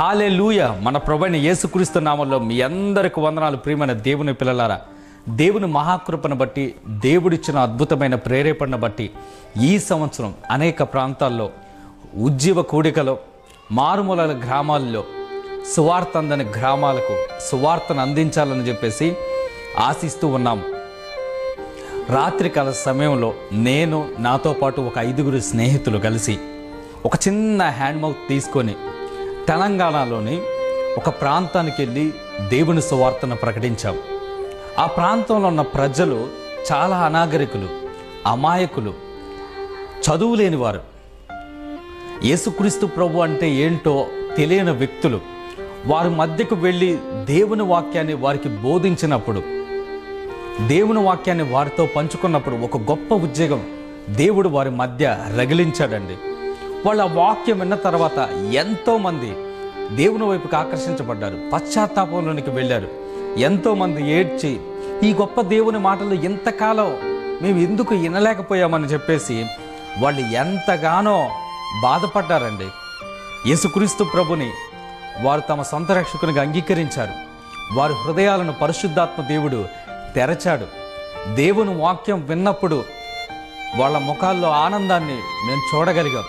హల్లెలూయా. మన ప్రభువైన యేసుక్రీస్తు నామములో మీ అందరికి వందనాలు. ప్రియమైన దేవుని పిల్లలారా, దేవుని మహాకృపను బట్టి, దేవుడిచ్చిన అద్భుతమైన ప్రేరేపణను బట్టి ఈ సంవత్సరం అనేక ప్రాంతాల్లో, ఉజ్జీవ కూడికలో, మారుమూల గ్రామాల్లో సువార్త అందని గ్రామాలకు సువార్తను అందించాలని చెప్పేసి ఆశిస్తూ ఉన్నాము. రాత్రికాల సమయంలో నేను, నాతో పాటు ఒక 5 స్నేహితులు కలిసి ఒక చిన్న హ్యాండ్ మౌత్ తీసుకొని తెలంగాణలోని ఒక ప్రాంతానికి వెళ్ళి దేవుని సువార్తను ప్రకటించాం. ఆ ప్రాంతంలో ఉన్న ప్రజలు చాలా అనాగరికులు, అమాయకులు, చదువు లేనివారు, యేసుక్రీస్తు ప్రభు అంటే ఏంటో తెలియని వ్యక్తులు. వారి మధ్యకు వెళ్ళి దేవుని వాక్యాన్ని వారికి బోధించినప్పుడు, దేవుని వాక్యాన్ని వారితో పంచుకున్నప్పుడు ఒక గొప్ప ఉద్యోగం దేవుడు వారి మధ్య రగిలించాడండి. వాళ్ళ వాక్యం విన్న తర్వాత ఎంతోమంది దేవుని వైపుకి ఆకర్షించబడ్డారు, పశ్చాత్తాపంలోనికి వెళ్ళారు. ఎంతోమంది ఏడ్చి ఈ గొప్ప దేవుని మాటలు ఇంతకాలం మేము ఎందుకు వినలేకపోయామని చెప్పేసి వాళ్ళు ఎంతగానో బాధపడ్డారండి. యేసుక్రీస్తు ప్రభుని వారు తమ సొంత రక్షకునిగా అంగీకరించారు. వారి హృదయాలను పరిశుద్ధాత్మ దేవుడు తెరచాడు. దేవుని వాక్యం విన్నప్పుడు వాళ్ళ ముఖాల్లో ఆనందాన్ని మేము చూడగలిగాం.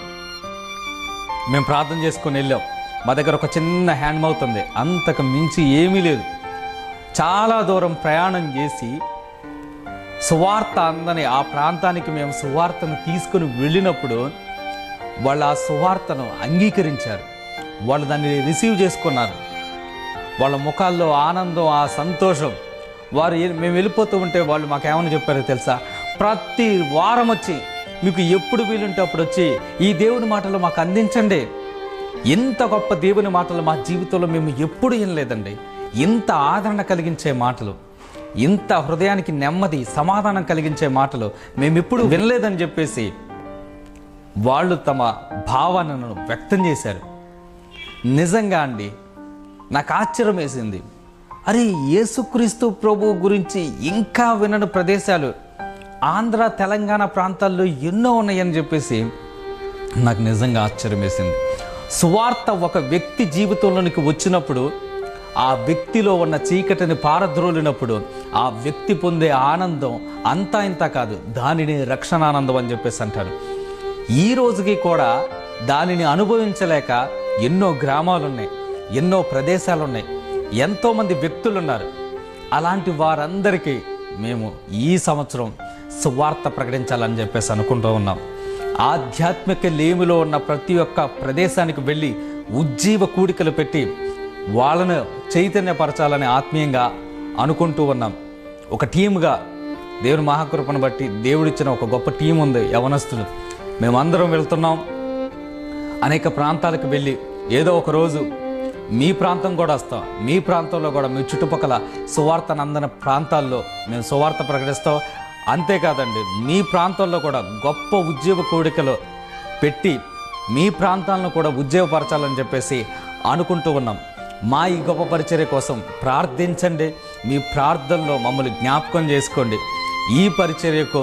మేము ప్రార్థన చేసుకొని వెళ్ళాం. మా దగ్గర ఒక చిన్న హ్యాండ్ మౌత్ ఉంది, అంతకు మించి ఏమీ లేదు. చాలా దూరం ప్రయాణం చేసి సువార్త అందని ఆ ప్రాంతానికి మేము సువార్తను తీసుకుని వెళ్ళినప్పుడు వాళ్ళు ఆ సువార్తను అంగీకరించారు. వాళ్ళు దాన్ని రిసీవ్ చేసుకున్నారు. వాళ్ళ ముఖాల్లో ఆనందం, ఆ సంతోషం. మేము వెళ్ళిపోతూ ఉంటే వాళ్ళు మాకేమని చెప్పారో తెలుసా? ప్రతి వారం వచ్చి మీకు ఎప్పుడు వీలుంటే అప్పుడు వచ్చి ఈ దేవుని మాటలు మాకు అందించండి. ఇంత గొప్ప దేవుని మాటలు మా జీవితంలో మేము ఎప్పుడు వినలేదండి. ఇంత ఆదరణ కలిగించే మాటలు, ఇంత హృదయానికి నెమ్మది, సమాధానం కలిగించే మాటలు మేము ఎప్పుడు వినలేదని చెప్పేసి వాళ్ళు తమ భావనను వ్యక్తం చేశారు. నిజంగా అండి, నాకు ఆశ్చర్యం వేసింది. అరే, యేసుక్రీస్తు ప్రభు గురించి ఇంకా వినని ప్రదేశాలు ఆంధ్ర, తెలంగాణ ప్రాంతాల్లో ఎన్నో ఉన్నాయని చెప్పేసి నాకు నిజంగా ఆశ్చర్యం వేసింది. సువార్త ఒక వ్యక్తి జీవితంలోనికి వచ్చినప్పుడు, ఆ వ్యక్తిలో ఉన్న చీకటిని పారద్రోలినప్పుడు ఆ వ్యక్తి పొందే ఆనందం అంతా ఇంత కాదు, దానిని రక్షణానందం అని చెప్పేసి అంటారు. ఈ రోజుకి కూడా దానిని అనుభవించలేక ఎన్నో గ్రామాలు ఉన్నాయి, ఎన్నో ప్రదేశాలు ఉన్నాయి, ఎంతోమంది వ్యక్తులు ఉన్నారు. అలాంటి వారందరికీ మేము ఈ సంవత్సరం సువార్త ప్రకటించాలని చెప్పేసి అనుకుంటూ ఉన్నాం. ఆధ్యాత్మిక లేమిలో ఉన్న ప్రతి ఒక్క ప్రదేశానికి వెళ్ళి ఉజ్జీవ కూడికలు పెట్టి వాళ్ళను చైతన్యపరచాలని ఆత్మీయంగా అనుకుంటూ ఉన్నాం. ఒక టీముగా దేవుని మహాకృపను బట్టి దేవుడిచ్చిన ఒక గొప్ప టీం ఉంది, యవనస్తులు. మేమందరం వెళ్తున్నాం. అనేక ప్రాంతాలకు వెళ్ళి ఏదో ఒక రోజు మీ ప్రాంతం కూడా వస్తాం. మీ ప్రాంతంలో కూడా, మీ చుట్టుపక్కల సువార్తను అందని ప్రాంతాల్లో మేము సువార్త ప్రకటిస్తాం. అంతేకాదండి, మీ ప్రాంతాల్లో కూడా గొప్ప ఉద్యోగ కోడికలు పెట్టి మీ ప్రాంతాలను కూడా ఉద్యోగపరచాలని చెప్పేసి అనుకుంటూ ఉన్నాం. మా ఈ గొప్ప పరిచర్య కోసం ప్రార్థించండి. మీ ప్రార్థనలో మమ్మల్ని జ్ఞాపకం చేసుకోండి. ఈ పరిచర్యకు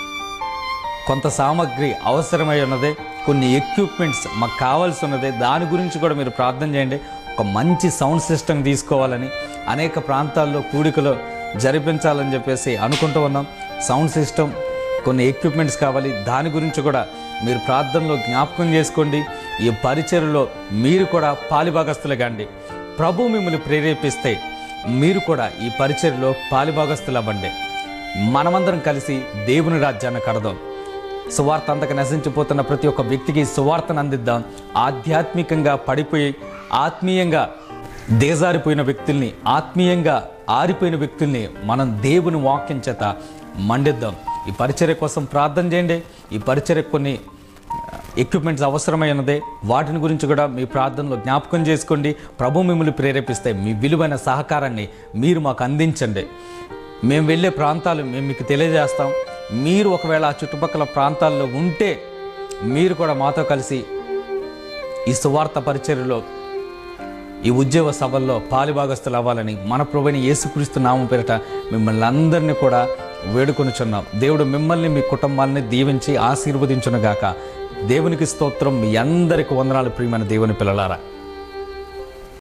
కొంత సామగ్రి అవసరమై ఉన్నది, కొన్ని ఎక్విప్మెంట్స్ మాకు కావాల్సి ఉన్నది. దాని గురించి కూడా మీరు ప్రార్థన చేయండి. ఒక మంచి సౌండ్ సిస్టమ్ తీసుకోవాలని, అనేక ప్రాంతాల్లో కూడికలో జరిపించాలని చెప్పేసి అనుకుంటూ ఉన్నాం. సౌండ్ సిస్టమ్, కొన్ని ఎక్విప్మెంట్స్ కావాలి. దాని గురించి కూడా మీరు ప్రార్థనలో జ్ఞాపకం చేసుకోండి. ఈ పరిచర్యలో మీరు కూడా పాలిభాగస్తులు కాండి. ప్రభు మిమ్మల్ని ప్రేరేపిస్తే మీరు కూడా ఈ పరిచర్యలో పాలిభాగస్తులు అవ్వండి. మనమందరం కలిసి దేవుని రాజ్యాన్ని కడదాం. సువార్త అంతకు నశించిపోతున్న ప్రతి ఒక్క వ్యక్తికి సువార్తను అందిద్దాం. ఆధ్యాత్మికంగా పడిపోయి, ఆత్మీయంగా దేజారిపోయిన వ్యక్తుల్ని, ఆత్మీయంగా ఆరిపోయిన వ్యక్తుల్ని మనం దేవుని వాక్యం చేత మండిద్దాం. ఈ పరిచర్య కోసం ప్రార్థన చేయండి. ఈ పరిచర్య కొన్ని ఎక్విప్మెంట్స్ అవసరమైనదే, వాటిని గురించి కూడా మీ ప్రార్థనలో జ్ఞాపకం చేసుకోండి. ప్రభు మిమ్మల్ని ప్రేరేపిస్తే మీ విలువైన సహకారాన్ని మీరు మాకు అందించండి. మేము వెళ్ళే ప్రాంతాలు మేము మీకు తెలియజేస్తాం. మీరు ఒకవేళ ఆ చుట్టుపక్కల ప్రాంతాల్లో ఉంటే మీరు కూడా మాతో కలిసి ఈ సువార్త పరిచర్యలో, ఈ ఉద్యోగ సభల్లో పాలిభాగస్తులు అవ్వాలని మన ప్రభువైన యేసుక్రీస్తు నామం పేరిట మిమ్మల్ని అందరినీ కూడా వేడుకొనుచున్నాం. దేవుడు మిమ్మల్ని, మీ కుటుంబాన్ని దీవించి ఆశీర్వదించునుగాక. దేవునికి స్తోత్రం. మీ అందరికి వందనాలు ప్రియమైన దేవుని పిల్లలారా.